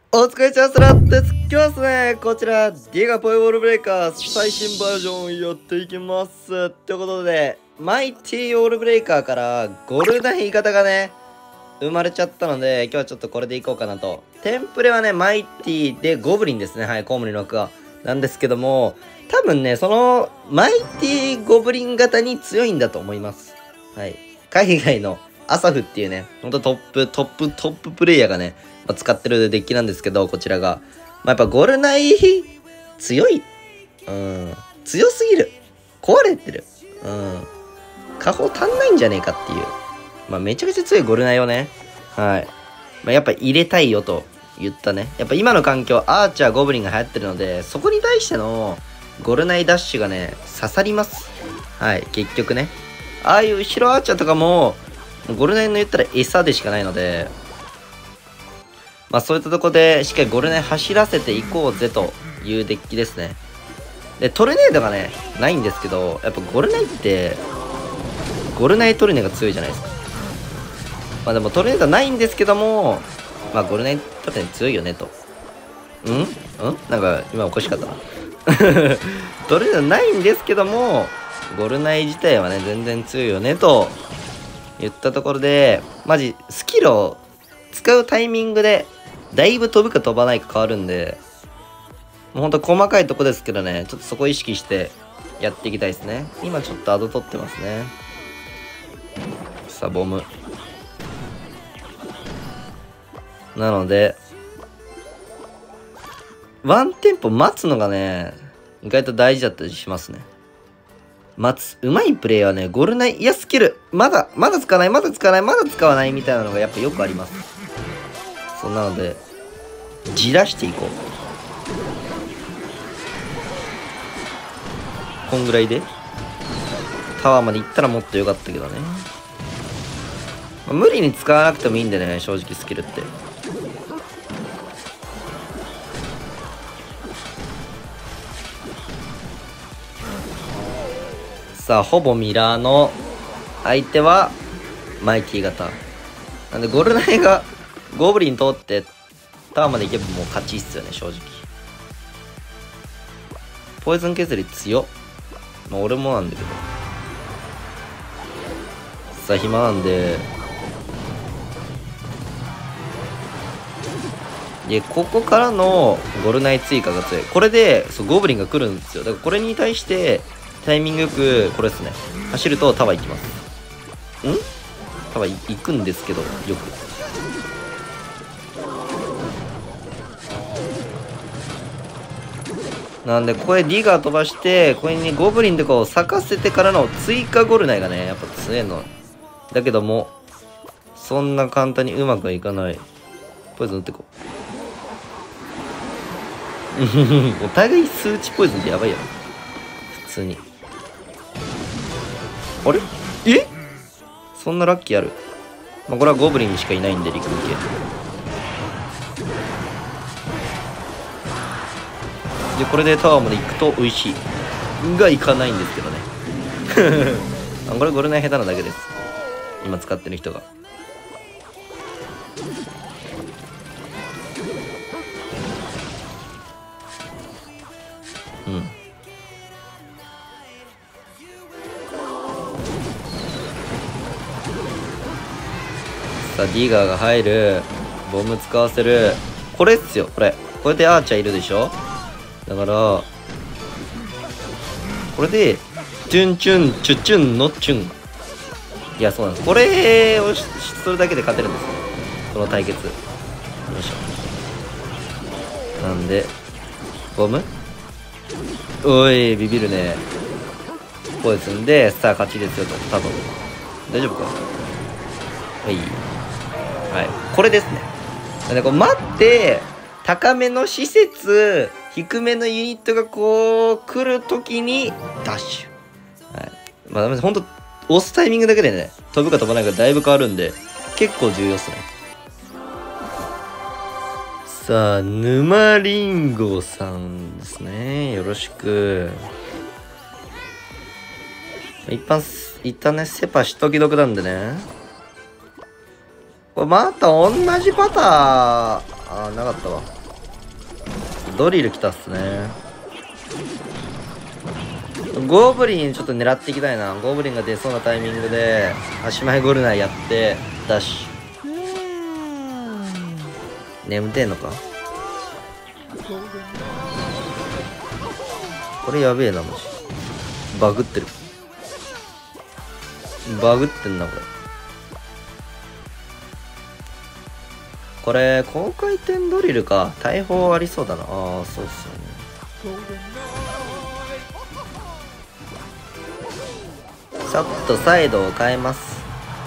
お疲れちゃんすらです。今日はですね、こちら、ディガポイウォールブレイカー最新バージョンやっていきます。ということで、マイティーウォールブレイカーからゴルダイ型がね、生まれちゃったので、今日はちょっとこれでいこうかなと。テンプレはね、マイティーでゴブリンですね。はい、コウモリの枠は。なんですけども、多分ね、その、マイティーゴブリン型に強いんだと思います。はい。海外のアサフっていうね、ほんとトッププレイヤーがね、使ってるデッキなんですけど、こちらが。やっぱゴルナイ、強い。強すぎる。壊れてる。下方足んないんじゃねえかっていう。めちゃくちゃ強いゴルナイをね、はい。やっぱ入れたいよと言ったね。やっぱ今の環境、アーチャー、ゴブリンが流行ってるので、そこに対してのゴルナイダッシュがね、刺さります。はい、結局ね。ああいう後ろアーチャーとかも、ゴルナイの言ったら餌でしかないので、そういったとこでしっかりゴルナイ走らせていこうぜというデッキですね。で、トルネードがね、ないんですけど、やっぱゴルナイって、ゴルナイトルネが強いじゃないですか。でもトルネードないんですけども、ゴルナイトルネ強いよねと。なんか今おかしかったな。トルネードないんですけども、ゴルナイ自体はね、全然強いよねと言ったところで、マジスキルを使うタイミングで、だいぶ飛ぶか飛ばないか変わるんで、もうほんと細かいとこですけどね、ちょっとそこ意識してやっていきたいですね。今ちょっとアド取ってますね。さあ、ボム。なので、ワンテンポ待つのがね、意外と大事だったりしますね。待つ。うまいプレイはね、ゴルナイ、いや、スキル、まだ使わない、まだ使わないみたいなのがやっぱよくあります。そうなので、じらしていこう。こんぐらいでタワーまで行ったらもっと良かったけどね。無理に使わなくてもいいんでね、正直スキルって。さあ、ほぼミラーの相手はマイティ型。なんで、ゴルナイがゴブリン通ってタワーまで行けばもう勝ちっすよね、正直。ポイズン削り強っ。俺もなんだけど。さあ、暇なんで。で、ここからのゴルナイ追加が強い。これで、ゴブリンが来るんですよ。だからこれに対して、タイミングよく、これですね。走るとタワー行きます。タワー行くんですけど、よく。なんで、これディガー飛ばして、これにゴブリンとかを咲かせてからの追加ゴルナイがね、やっぱ強いの。だけども、そんな簡単にうまくはいかない。ポイズン打ってこう。お互い数値ポイズンってやばいよ。普通に。あれそんなラッキーある？これはゴブリンしかいないんで、陸向け。で、これでタワーまで行くと美味しい。が行かないんですけどね。これゴルナイ下手なだけです。今使ってる人が。さあ、ディガーが入る。ボム使わせる。これっすよ、これ。これでアーチャーいるでしょ？だから、これで、チュンチュン、チュチュンのチュン。いや、そうなんです。これをするだけで勝てるんですよ。この対決。よいしょ。なんで、ボム？おい、ビビるね。ポイズンで、さあ、勝ちですよと。多分。大丈夫か？はい。はい。これですね。なんで、こう、待って、高めの施設、低めのユニットがこう、来るときに、ダッシュ。はい。ほんと、押すタイミングだけでね、飛ぶか飛ばないかだいぶ変わるんで、結構重要っすね。さあ、沼りんごさんですね。よろしく。一旦ね、セパしときどくなんでね。これまた同じパターン、なかったわ。 ドリル来たっすね。ゴブリンちょっと狙っていきたいな。ゴブリンが出そうなタイミングで足前ゴルナイやってダッシュ。眠てんのか。これやべえなマジ。バグってる。バグってんなこれ。これ高回転ドリルか。大砲ありそうだな。ああそうっすよね。ちょっとサイドを変えます。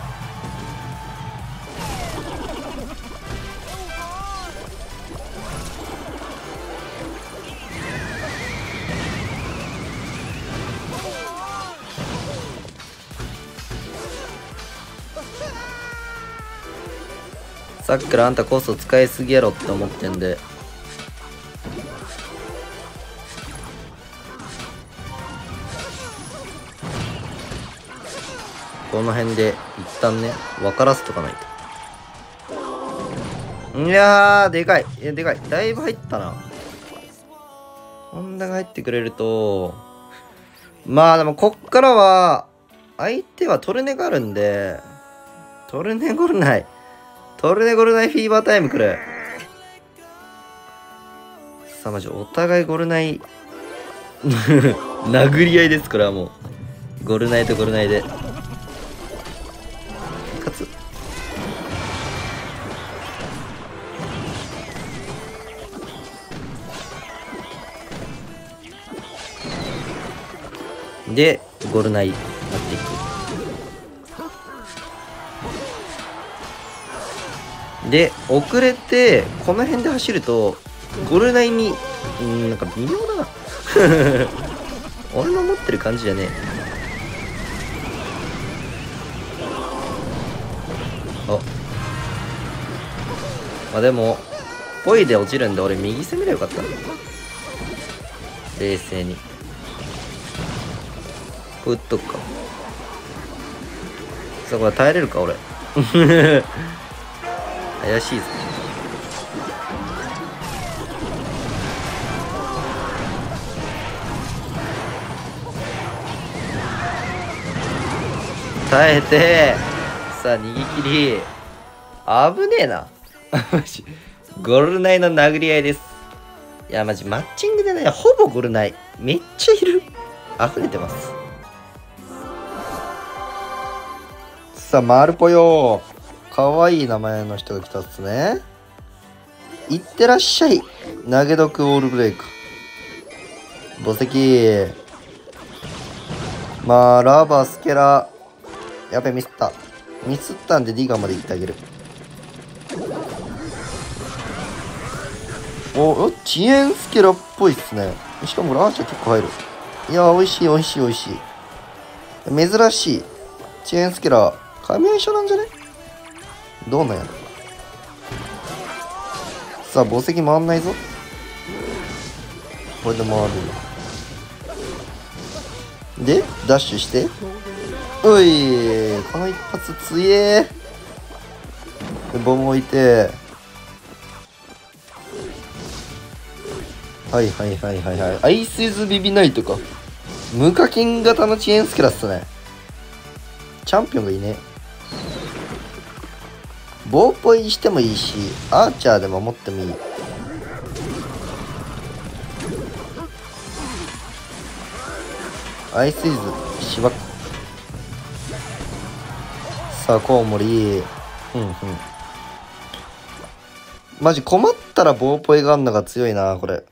さっきからあんたコースを使いすぎやろって思ってんで。この辺で一旦ね分からせとかないと。いやーでかい。でかい。だいぶ入ったな。ホンダが入ってくれるとまあでもこっからは相手はトルネがあるんで、トルネゴルナイフィーバータイム来る。さあマジお互いゴルナイ殴り合いです。これはもうゴルナイとゴルナイで勝つ。でゴルナイなっていく。で遅れてこの辺で走るとゴルナイになんか微妙だな俺の持ってる感じじゃねえ。あまあでもポイで落ちるんで俺右攻めればよかった。冷静に打っとくか。さあこれ耐えれるか俺怪しいぞ。耐えてさあ逃げ切り。危ねえなマジゴルナイの殴り合いです。いやマジマッチングでねほぼゴルナイめっちゃいる。溢れてます。さあマルポよ。かわいい名前の人が来たっすね。いってらっしゃい投げ毒オールブレイク墓石。まあラバースケラやべミスったんでディガーまで行ってあげる。お遅延スケラっぽいっすね。しかもラーチャー結構入る。いや美味しい珍しい遅延スケラ神相性なんじゃね。どうなんやろ。さあ墓石回んないぞ。これで回るでダッシュしておいこの一発強え。ボム置いてはいアイスズビビナイトか。無課金型の遅延スケラっすね。チャンピオンがいいね。ボーポイしてもいいしアーチャーで守ってもいい。アイスイズしばっ。さあコウモリマジ困ったらボーポイがあんのが強いなこれ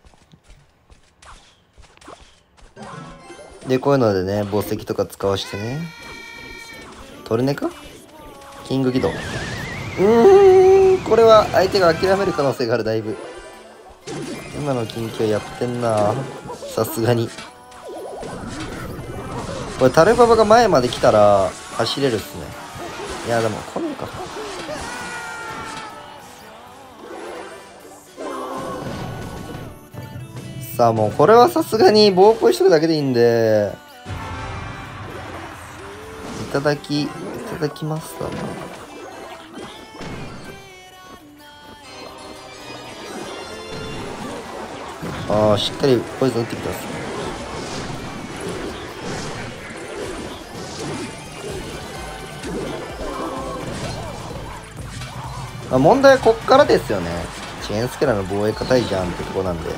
で。こういうのでね宝石とか使わしてね。トルネかキング起動。これは相手が諦める可能性がある。だいぶ今の近況やってんなさすがに。これタルババが前まで来たら走れるっすね。いやでも来ねえか。さあもうこれはさすがに棒ポイしとくだけでいいんでいただきますだな。 ああ、しっかりポイズン打ってきてます。まあ、問題はこっからですよね。チェーンスケラの防衛硬いじゃんってとこなんで。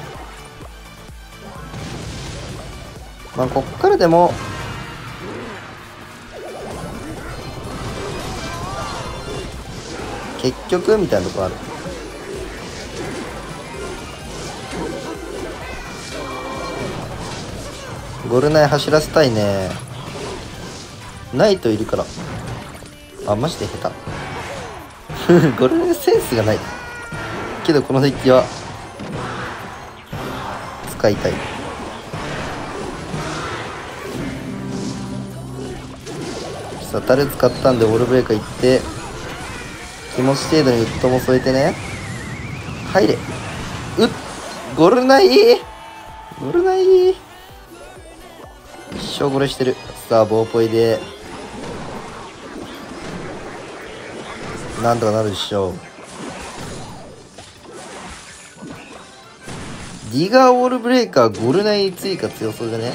まあ、こっからでも、結局みたいなとこある。ゴルナイ走らせたいね。ナイトいるから。あ、マジで下手。ゴルナイセンスがない。けどこのデッキは使いたい。さあ、タル使ったんでウォールブレーカー行って、気持ち程度にウッドも添えてね。入れ。ゴルナイゴルナイ一生これしてる。さあ、ボーポイでなんとかなるでしょう。ディガーウォールブレーカーゴルナイ追加強そうじゃね。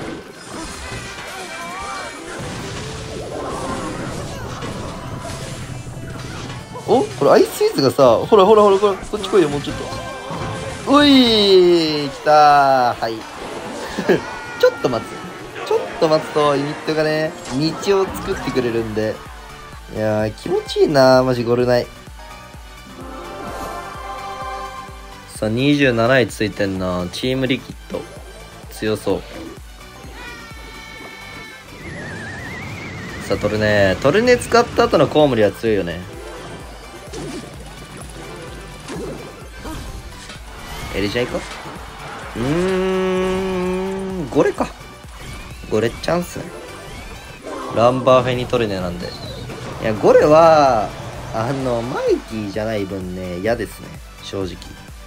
お、これアイスイーツがさ、ほらほらほら、こっち来いよ、もうちょっと。ういー、来たー。はい。ちょっと待つとユニットがね、道を作ってくれるんで。いやー、気持ちいいなー、マジゴルナイ。さあ、27位ついてんな。チームリキッド。強そう。さあ、トルネ使った後のコウモリは強いよね。エリジャイか。ゴレか。ゴレチャンスね。ランバーフェニトルネなんで。いや、ゴレは、マイティじゃない分ね、嫌ですね。正直。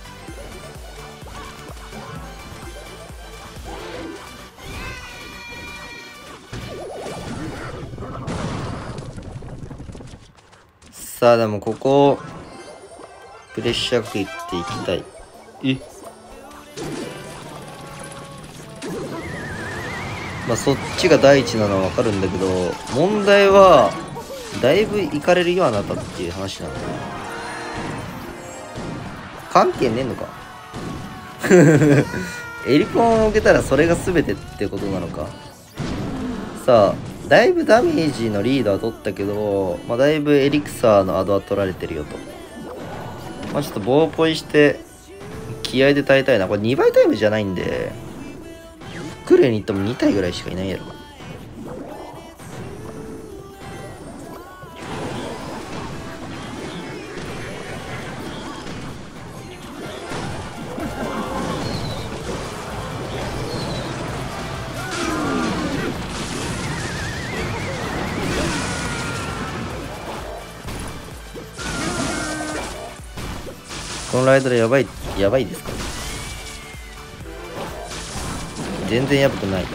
さあ、でもここ、プレッシャーかけていきたい。まあそっちが第一なのはわかるんだけど、問題はだいぶいかれるよあなたっていう話なの。関係ねえのか。エリコンを受けたらそれが全てってことなのか。さあ、だいぶダメージのリードは取ったけど、まあだいぶエリクサーのアドは取られてるよと。まあちょっと棒ポイして気合で耐えたいな。これ2倍タイムじゃないんで、クレに行っても2体ぐらいしかいないやろ。このライドラやばいですか。全然やばくない。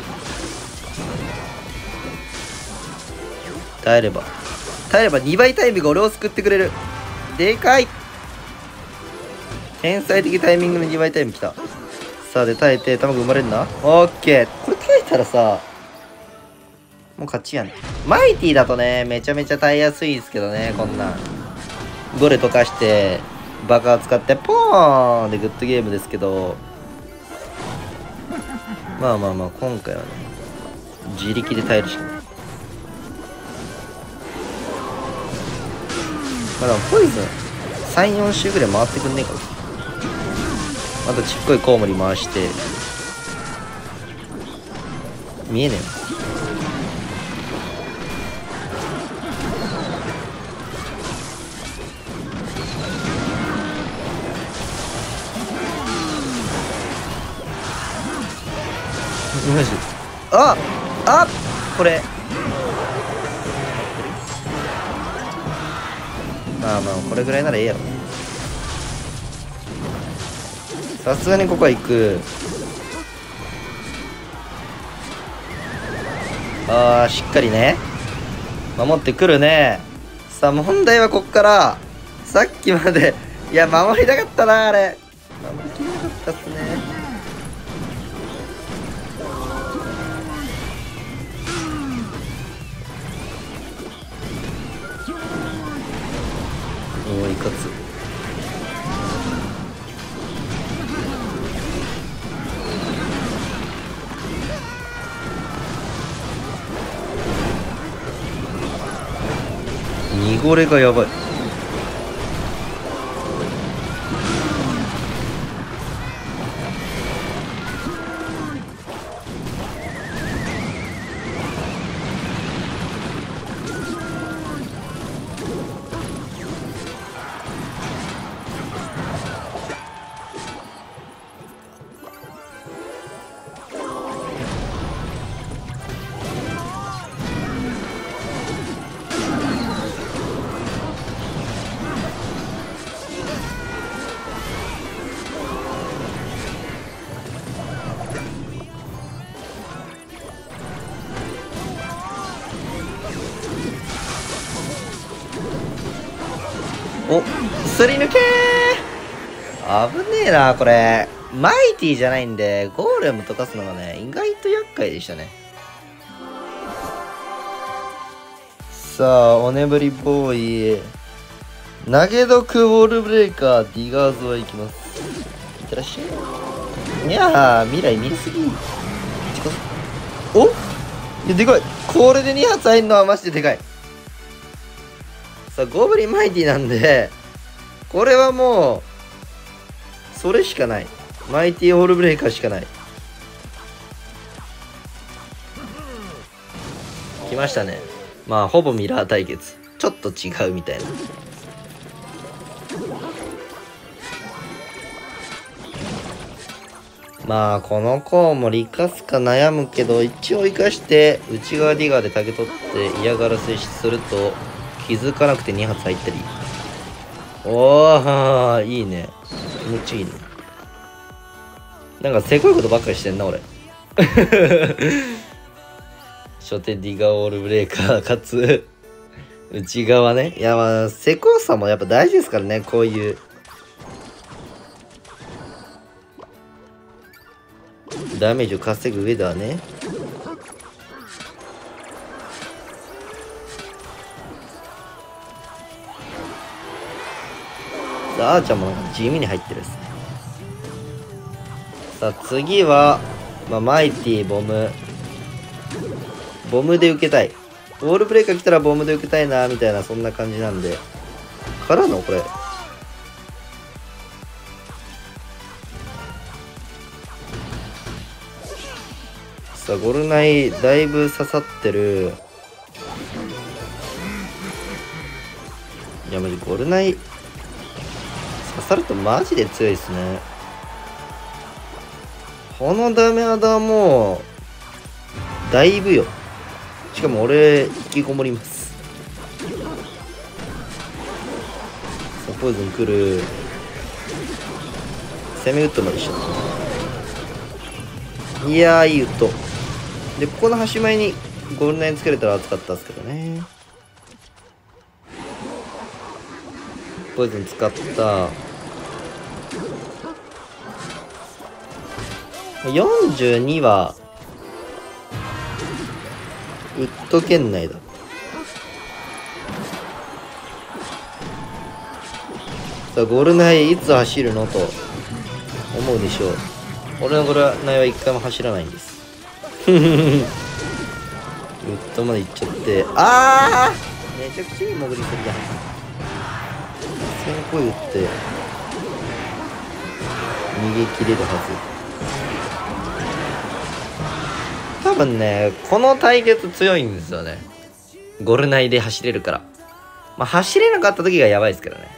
耐えれば2倍タイミングが俺を救ってくれる。でかい。天才的タイミングの2倍タイムきた。さあで耐えて卵生まれるな。オッケー。これ耐えたらさ、もう勝ちやん。マイティだとね、めちゃめちゃ耐えやすいですけどね。こんなんゴレ溶かしてバカを使ってポーンでグッドゲームですけど、まあまあまあ今回はね、自力で耐えるしかない。まあでもポイズン3、4周ぐらい回ってくんねえかな。あとちっこいコウモリ回して見えねえよ。マジこれまあまあこれぐらいならええやろ。さすがにここは行く。しっかりね守ってくるね。さあ問題はこっから。さっきまでいや守りたかったな。あれ守りきれなかったっすね。 おいかつ。濁れがやばい。お、すり抜けー。危ねえな、これ。マイティじゃないんで、ゴーレム溶かすのがね、意外と厄介でしたね。さあ、おねぶりボーイ。投げ毒ウォールブレイカー、ディガーズはいきます。いってらっしゃい。いやー、未来見すぎ。お、いや、でかい。これで2発入んのはマジででかい。さあ、ゴブリンマイティなんで、これはもう、それしかない。マイティオールブレイカーしかない。来ましたね。まあ、ほぼミラー対決。ちょっと違うみたいな。まあ、この子もリカすか悩むけど、一応生かして、内側ディガーで竹取って嫌がらせすると、気づかなくて2発入ったり。おー、いいね。気持ちいいね。なんかせこいことばっかりしてんな、俺。初手ディガーオールブレーカー、かつ、内側ね。いや、まあ、せこさもやっぱ大事ですからね、こういう。ダメージを稼ぐ上ではね。さあ、あーちゃんもなんか地味に入ってるっすね。さあ、次は、まあ、マイティ、ボム。ボムで受けたい。ウォールブレーカー来たらボムで受けたいな、みたいな、そんな感じなんで。からのこれ。さあ、ゴルナイ、だいぶ刺さってる。いや、マジゴルナイ、刺さるとマジで強いですね。このダメアダはもう、だいぶよ。しかも俺、引きこもります。さあ、ポイズン来る。攻めウッドまでしちゃった。いやー、いいウッド。で、ここの端前にゴールナインつけれたら熱かったですけどね。ポイズン使った。42は、ウッド圏内だ。さあ、ゴールナイいつ走るのと思うでしょう。俺のゴールナイは一回も走らないんです。ウッドまで行っちゃって。あー、めちゃくちゃいい潜りするじゃん。先行打って逃げ切れるはず。多分ね、この対決強いんですよね。ゴルナイで走れるから。まあ、走れなかった時がやばいですけどね。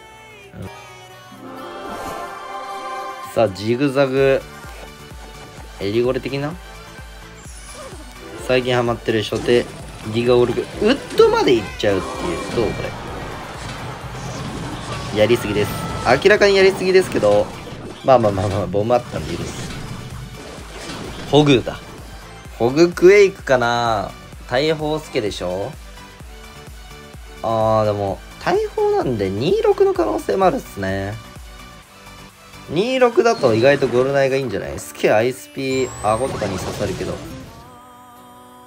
さあ、ジグザグ。エリゴレ的な最近ハマってる初手、ディガオルグ。ウッドまで行っちゃうっていう。どうこれ。やりすぎです。明らかにやりすぎですけど、まあ、ボムあったんでいいです。ホグだ。ホグクエイクかな。大砲助でしょ。でも、大砲なんで26の可能性もあるっすね。26だと意外とゴルナイがいいんじゃない？スケアイスピー、顎とかに刺さるけ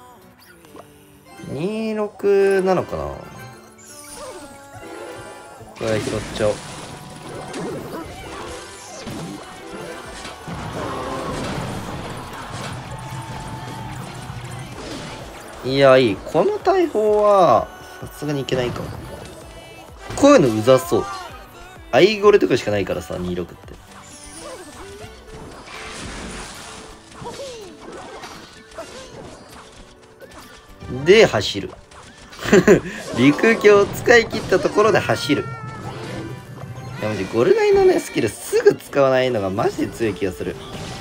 ど。26なのかな。 これ拾っちゃおう。いや、いい。この大砲はさすがにいけないか。こういうのうざそう。アイゴレとかしかないからさ、26って。で、走る。陸橋を使い切ったところで走る。でもゴルナイのね、スキルすぐ使わないのがマジで強い気がする。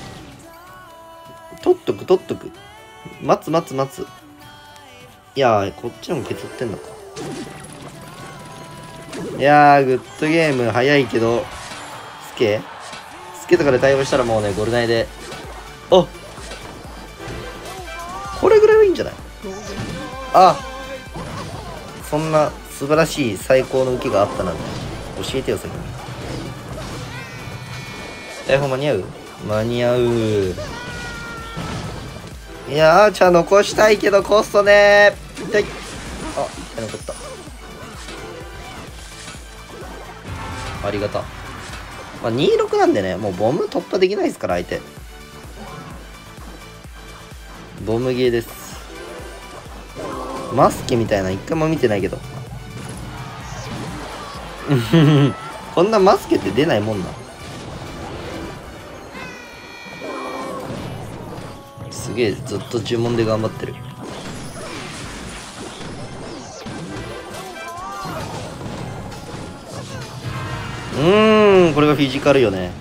取っとく、取っとく。待つ待つ待つ。いやー、こっちのも削ってんのか。いやー、グッドゲーム早いけど、スケとかで対応したらもうね、ゴルナイで。あ、これぐらいはいいんじゃない？あ、そんな素晴らしい最高の受けがあったなんて教えてよ、先に。台本間に合う？間に合う。いやー、アーチャー残したいけどコストねー。痛い。あ、残った。ありがた。まあ、26なんでね、もうボム突破できないですから、相手。ボムゲーです。マスケみたいな一回も見てないけど。こんなマスケって出ないもんな。すげえ、ずっと呪文で頑張ってる。これがフィジカルよね。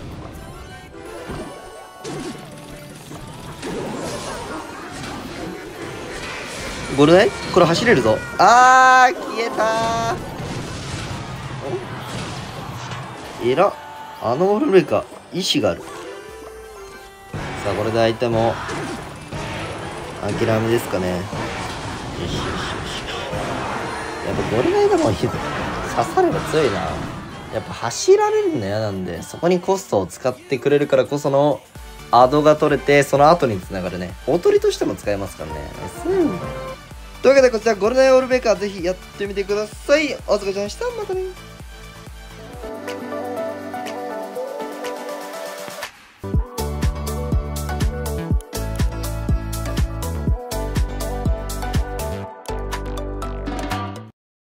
ゴルナイこれ走れるぞ。あー、消えたー。えら。あのオールブレーカー、意志がある。さあ、これで相手も、諦めですかね。よしよしよしよし。やっぱゴルナイがもう刺されば強いな。やっぱ走られるの嫌なんで、そこにコストを使ってくれるからこそのアドが取れて、その後につながるね。おとりとしても使えますからね。というわけでこちらゴルナイオールベーカーぜひやってみてください。お疲れ様でした。またね。